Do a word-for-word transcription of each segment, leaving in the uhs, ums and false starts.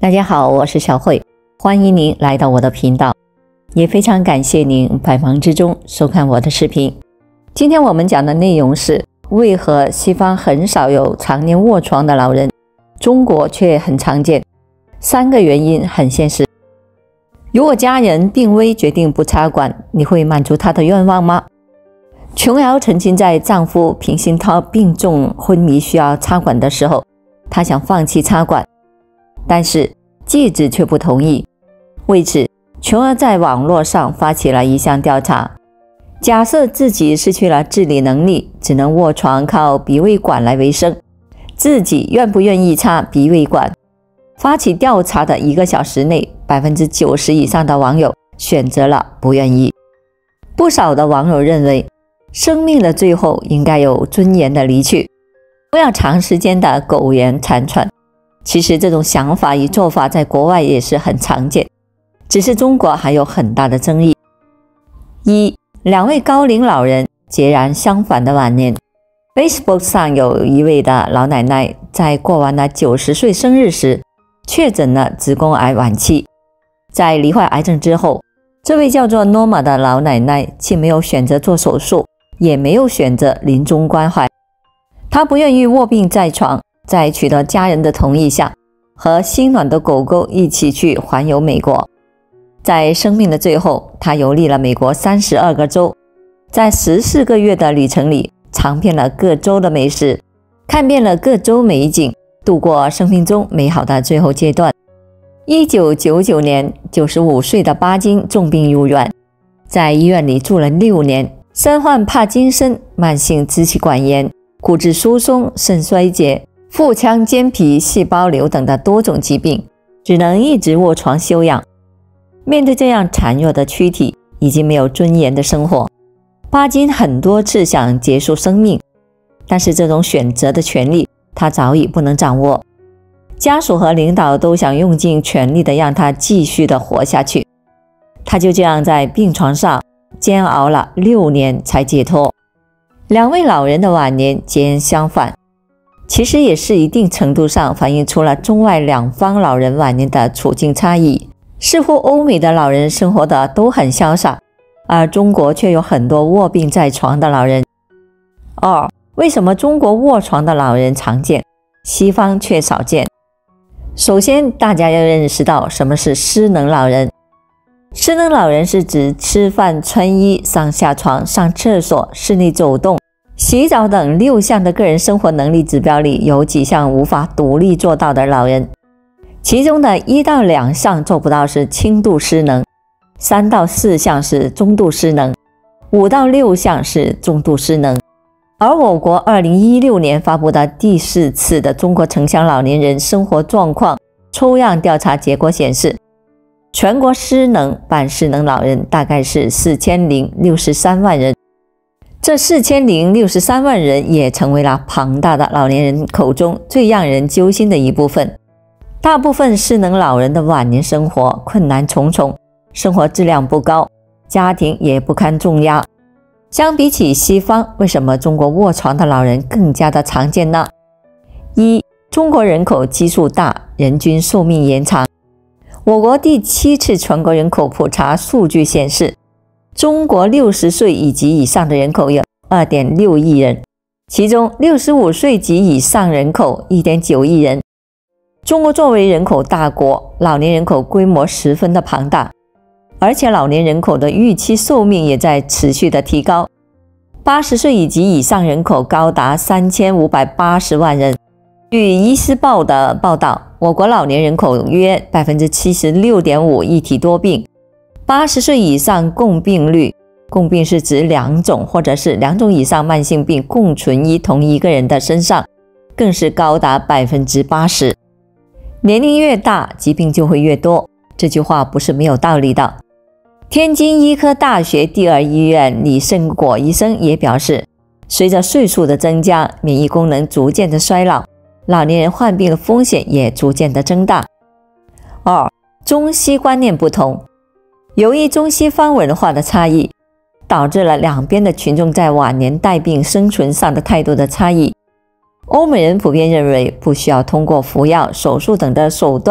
大家好，我是小慧，欢迎您来到我的频道，也非常感谢您百忙之中收看我的视频。今天我们讲的内容是为何西方很少有常年卧床的老人，中国却很常见。三个原因很现实。如果家人病危决定不插管，你会满足他的愿望吗？琼瑶曾经在丈夫平鑫涛病重昏迷需要插管的时候，她想放弃插管，但是继子却不同意。为此，琼儿在网络上发起了一项调查，假设自己失去了自理能力，只能卧床靠鼻胃管来维生，自己愿不愿意插鼻胃管？发起调查的一个小时内， 百分之九十 以上的网友选择了不愿意。不少的网友认为，生命的最后应该有尊严的离去，不要长时间的苟延残喘。其实这种想法与做法在国外也是很常见，只是中国还有很大的争议。一、两位高龄老人截然相反的晚年。 Facebook 上有一位的老奶奶在过完了九十岁生日时确诊了子宫癌晚期。在罹患癌症之后，这位叫做 Norma 的老奶奶既没有选择做手术，也没有选择临终关怀。她不愿意卧病在床，在取得家人的同意下，和心暖的狗狗一起去环游美国。在生命的最后，她游历了美国三十二个州，在十四个月的旅程里，尝遍了各州的美食，看遍了各州美景，度过生命中美好的最后阶段。一九九九年，九十五岁的巴金重病入院，在医院里住了六年，身患帕金森、慢性支气管炎、骨质疏松、肾衰竭、腹腔间皮细胞瘤等的多种疾病，只能一直卧床休养。面对这样孱弱的躯体以及没有尊严的生活，巴金很多次想结束生命，但是这种选择的权利他早已不能掌握。家属和领导都想用尽全力的让他继续的活下去，他就这样在病床上煎熬了六年才解脱。两位老人的晚年截然相反，其实也是一定程度上反映出了中外两方老人晚年的处境差异。似乎欧美的老人生活的都很潇洒，而中国却有很多卧病在床的老人。二、为什么中国卧床的老人常见，西方却少见？首先，大家要认识到什么是失能老人。失能老人是指吃饭、穿衣、上下床、上厕所、室内走动、洗澡等六项的个人生活能力指标里有几项无法独立做到的老人，其中的一到两项做不到是轻度失能，三到四项是中度失能，五到六项是重度失能。而我国二零一六年发布的第四次的中国城乡老年人生活状况抽样调查结果显示，全国失能、半失能老人大概是四千零六十三万人。这四千零六十三万人也成为了庞大的老年人口中最让人揪心的一部分。大部分失能老人的晚年生活困难重重，生活质量不高，家庭也不堪重压。相比起西方，为什么中国卧床的老人更加的常见呢？一、中国人口基数大，人均寿命延长。我国第七次全国人口普查数据显示，中国六十岁以及以上的人口有 二点六亿人，其中六十五岁及以上人口 一点九亿人。中国作为人口大国，老年人口规模十分的庞大，而且老年人口的预期寿命也在持续的提高，八十岁以及以上人口高达三千五百八十万人。据医师报的报道，我国老年人口约 百分之七十六点五 一体多病，八十岁以上共病率，共病是指两种或者是两种以上慢性病共存于同一个人的身上，更是高达 百分之八十。年龄越大，疾病就会越多，这句话不是没有道理的。天津医科大学第二医院李胜果医生也表示，随着岁数的增加，免疫功能逐渐的衰老，老年人患病的风险也逐渐的增大。二、中西观念不同。由于中西方文化的差异，导致了两边的群众在晚年带病生存上的态度的差异。欧美人普遍认为不需要通过服药、手术等的手段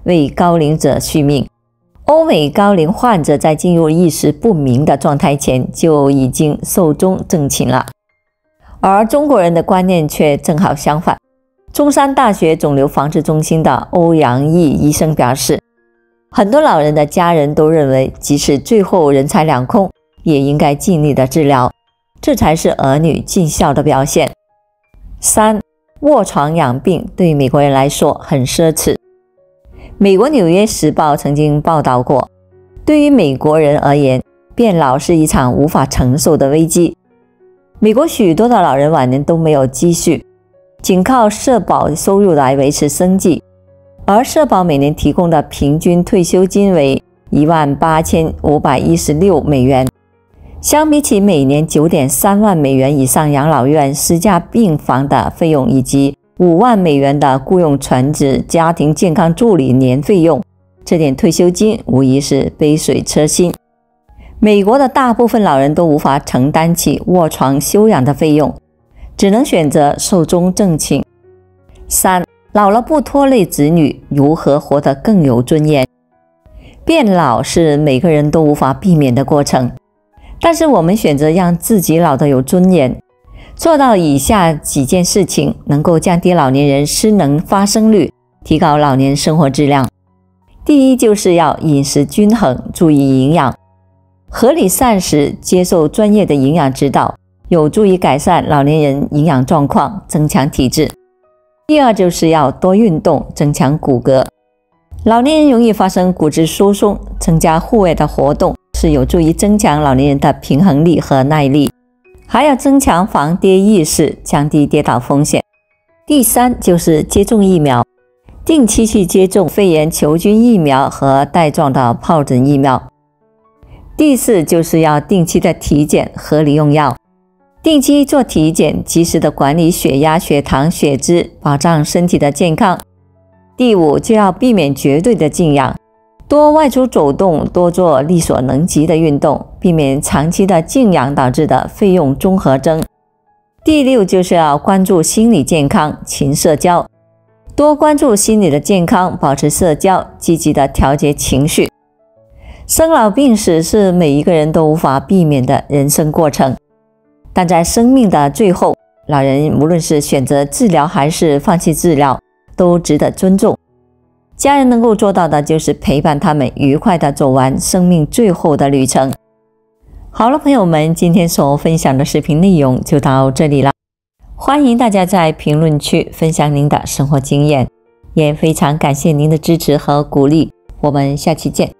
为高龄者续命。欧美高龄患者在进入意识不明的状态前就已经寿终正寝了，而中国人的观念却正好相反。中山大学肿瘤防治中心的欧阳毅医生表示，很多老人的家人都认为，即使最后人财两空，也应该尽力的治疗，这才是儿女尽孝的表现。三、卧床养病对美国人来说很奢侈。美国《纽约时报》曾经报道过，对于美国人而言，变老是一场无法承受的危机。美国许多的老人晚年都没有积蓄，仅靠社保收入来维持生计，而社保每年提供的平均退休金为一万八千五百一十六美元，相比起每年 九点三万美元以上养老院私家病房的费用，以及五万美元的雇佣全职家庭健康助理年费用，这点退休金无疑是杯水车薪。美国的大部分老人都无法承担起卧床休养的费用，只能选择寿终正寝。三、老了不拖累子女，如何活得更有尊严？变老是每个人都无法避免的过程，但是我们选择让自己老得有尊严，做到以下几件事情，能够降低老年人失能发生率，提高老年生活质量。第一，就是要饮食均衡，注意营养，合理膳食，接受专业的营养指导，有助于改善老年人营养状况，增强体质。第二，就是要多运动，增强骨骼。老年人容易发生骨质疏松，增加户外的活动是有助于增强老年人的平衡力和耐力，还要增强防跌意识，降低跌倒风险。第三，就是接种疫苗，定期去接种肺炎球菌疫苗和带状的疱疹疫苗。第四，就是要定期的体检，合理用药。定期做体检，及时的管理血压、血糖、血脂，保障身体的健康。第五，就要避免绝对的静养，多外出走动，多做力所能及的运动，避免长期的静养导致的费用综合征。第六，就是要关注心理健康，勤社交，多关注心理的健康，保持社交，积极的调节情绪。生老病死是每一个人都无法避免的人生过程，但在生命的最后，老人无论是选择治疗还是放弃治疗，都值得尊重。家人能够做到的就是陪伴他们愉快地走完生命最后的旅程。好了，朋友们，今天所分享的视频内容就到这里了。欢迎大家在评论区分享您的生活经验，也非常感谢您的支持和鼓励。我们下期见。